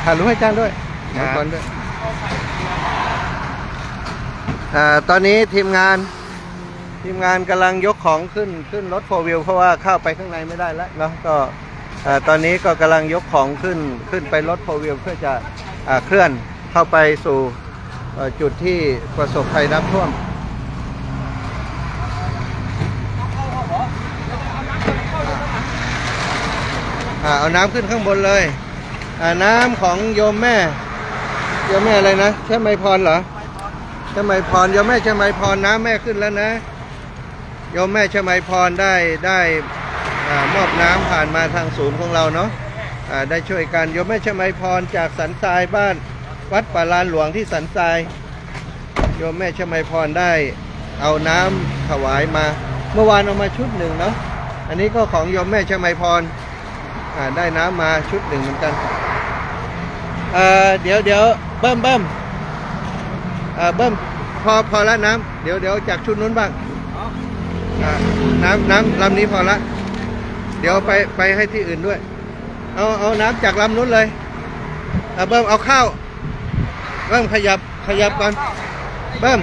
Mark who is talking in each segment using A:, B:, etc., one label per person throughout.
A: ถ่ายรูปให้อาจารย์ด้วยก่อนด้วยตอนนี้ทีมงานกำลังยกของขึ้นรถโฟร์วิวเพราะว่าเข้าไปข้างในไม่ได้แล้วเนาะก็ตอนนี้ก็กำลังยกของขึ้นไปรถโฟร์วิวเพื่อจะเคลื่อนเข้าไปสู่จุดที่ประสบภัยน้ำท่วมเอาน้ำขึ้นข้างบนเลยน้ำของโยมแม่อะไรนะใช่ไหมพรเหรอใช่ไหมพรโยมแม่ใช่ไหมพรน้ำแม่ขึ้นแล้วนะโยมแม่ใช่ไหมพรได้มอบน้ำผ่านมาทางศูนย์ของเราเนาะได้ช่วยกันโยมแม่ใช่ไหมพรจากสันทรายบ้านวัดป่าลานหลวงที่สันทรายโยมแม่ใช่ไหมพรได้เอาน้ำถวายมาเมื่อวานเอามาชุดหนึ่งเนาะอันนี้ก็ของโยมแม่ใช่ไหมพรได้น้ำมาชุดหนึ่งเหมือนกันเดี๋ยวเบิ่มพอละน้ำเดี๋ยวจากชุดนู้นบ้างน้ำลำนี้พอละเดี๋ยวไปให้ที่อื่นด้วยเอาน้ำจากลำนู้นเลยเบิ่มเอาข้าวเบิ่มขยับก่อนเบิ่ม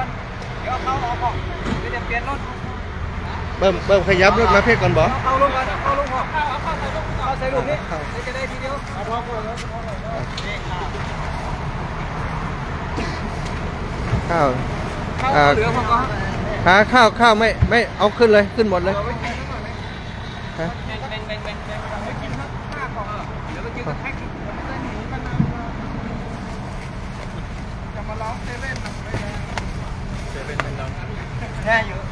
A: ขยับรถมาเพ่ก่อนบ่เข้าลงก่อนเข้าลงก่อนเข้าใส่ลูกนี้จะได้ทีเดียวข้าวเหลือพอก็หาข้าวไม่เอาขึ้นเลยขึ้นหมดเลยฮะจะมาร้องเซเว่นแค่อยู่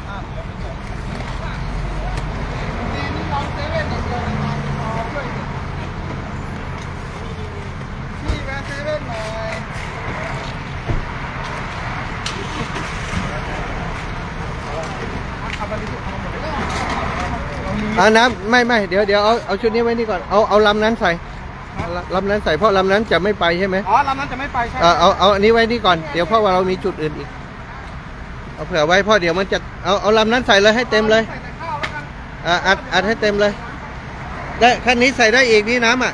A: น้ำไม่เดี๋ยวเอาชุดนี้ไว้นี่ก่อนเอาลำนั้นใส่เพราะลำนั้นจะไม่ไปใช่ไหมลำนั้นจะไม่ไปใช่เอาอันนี้ไว้นี่ก่อนเดี๋ยวเพราะว่าเรามีจุดอื่นอีกเอาเผื่อไว้เพราะเดี๋ยวมันจะเอาลำนั้นใส่เลยให้เต็มเลยอัดให้เต็มเลยได้คันนี้ใส่ได้อีกนี่น้ำ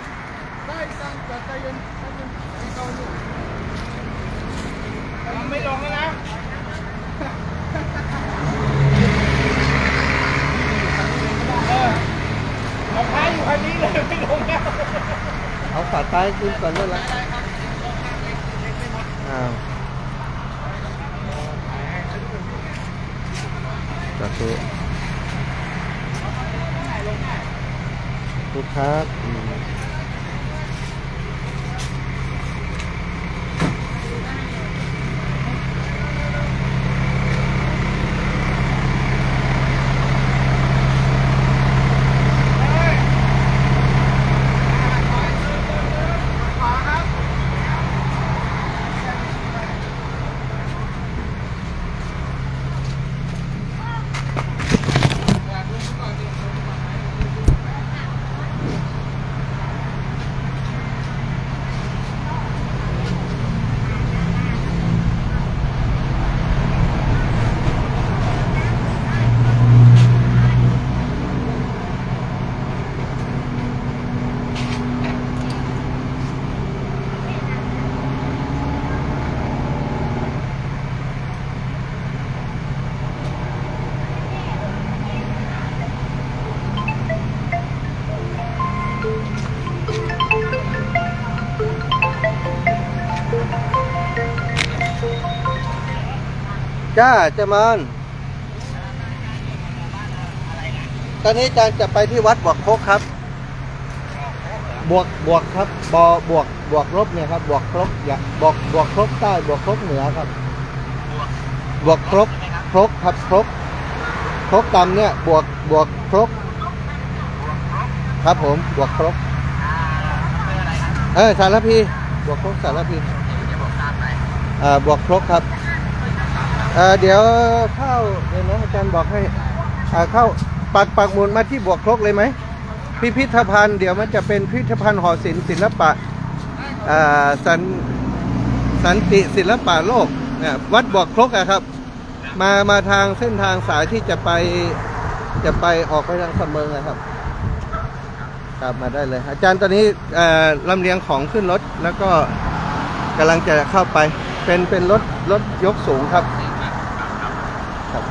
A: ไม่ลงแล้วนะเอาท้ายอยู่คันนี้เลยไม่ลงแล้วเอาฝาท้ายขึ้นก่อนด้วยละจัดตัวลูกค้าจ้าเจมอนตอนนี้อาจารย์จะไปที่วัดบวกโคกครับบวกครับบวกลบเนี่ยครับบวกครกอย่าบวกครกใต้บวกครกเหนือครับบวกครกครับครกต่ำเนี่ยบวกครกครับผมบวกครกสารพีบวกครกสารพีบวกครกครับเดี๋ยวเข้าเดี๋ยวนะอาจารย์บอกให้เข้าปักหมุดมาที่บวกครกเลยไหมพิพิธภัณฑ์เดี๋ยวมันจะเป็นพิพิธภัณฑ์หอศิลป์ศิลปะสันติศิลปะโลกวัดบวกครกครับมาทางเส้นทางสายที่จะไปออกไปทางสำเมิงนะครับครับมาได้เลย อาจารย์ตอนนี้ลำเลียงของขึ้นรถแล้วก็กำลังจะเข้าไปเป็นรถยกสูงครับครับ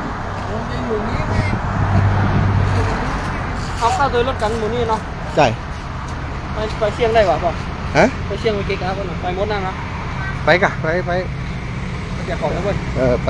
B: เอาเข้าโดยรถกันหมูนี่เนาะ
A: ใช่
B: ไปเชียงได้ป่ะป่ะ
A: ฮะ
B: ไปเชียงไปเก๊กครับไปมดนั่งนะ
A: ไปกะไป
B: อยากของนะเว้ย
A: ไป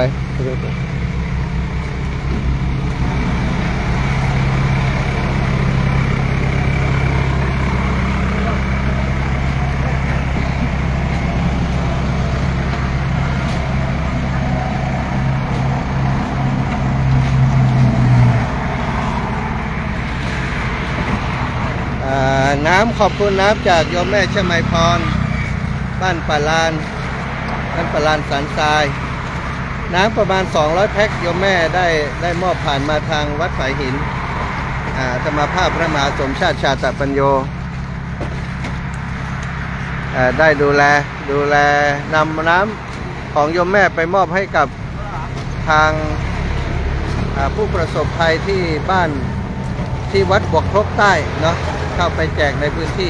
A: น้ำขอบคุณน้ำจากโยมแม่ชมัยพรบ้านป่าลานสันทรายน้ำประมาณ200แพ็คโยมแม่ได้มอบผ่านมาทางวัดสายหินธรรมภาพพระมหาสมชาติชาตปัญโยได้ดูแลนำน้ำของโยมแม่ไปมอบให้กับทางผู้ประสบภัยที่บ้านที่วัดบวกครบใต้เนาะเข้าไปแจกในพื้นที่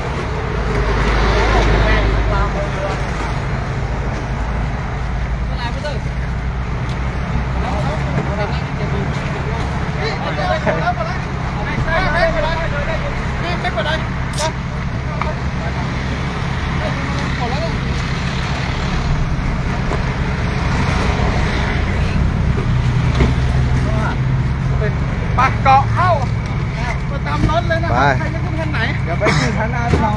B: ปักเกาะเข้ามาตามรถเลยนะใครจะขึ้นคันไหน
A: เดี๋ยวไปขึ้นคันหน้าเรา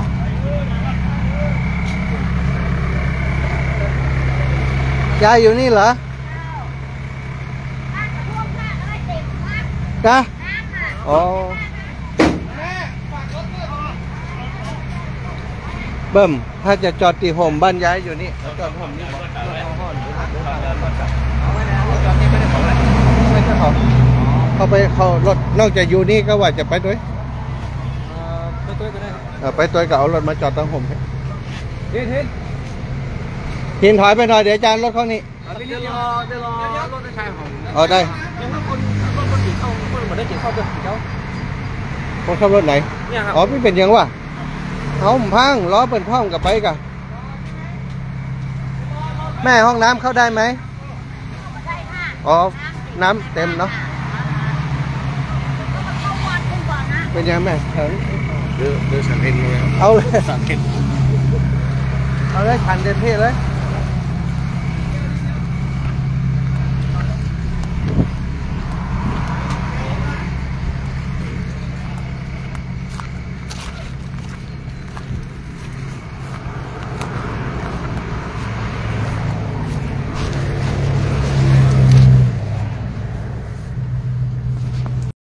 A: ยายอยู่นี่เหรอจ้าอ๋อเบิ่มถ้าจะจอดตีโฮมบ้านย้ายอยู่นี่จอดโฮมนี่ไม่ใช่ของเขารถนอกจากอยู่นี่ก็ว่าจะไปด้วยไปตัวก็เอารถมาจอดตั้งโฮมทินถอยไปหน่อยเดี๋ยวอาจารย์รถเขานี่
B: เดี๋ยวรอรถชายของ
A: ได้
B: ยังว่าคนขี่เข้าคนมาได้ขี่เข้าด้วยเขา
A: คนขับรถไหนไม่เป็นยังวะเขาพังล้อเป็นพ่อมกับไปกันแม่ห้องน้ำเข้าได้ไหมน้ำเต็มเนาะเป็นยังไงแม่
B: เดือดสันเอ็นเลย
A: เอาเลย
B: สันเอ็น
A: เอาเลยขันเต็มที่เลย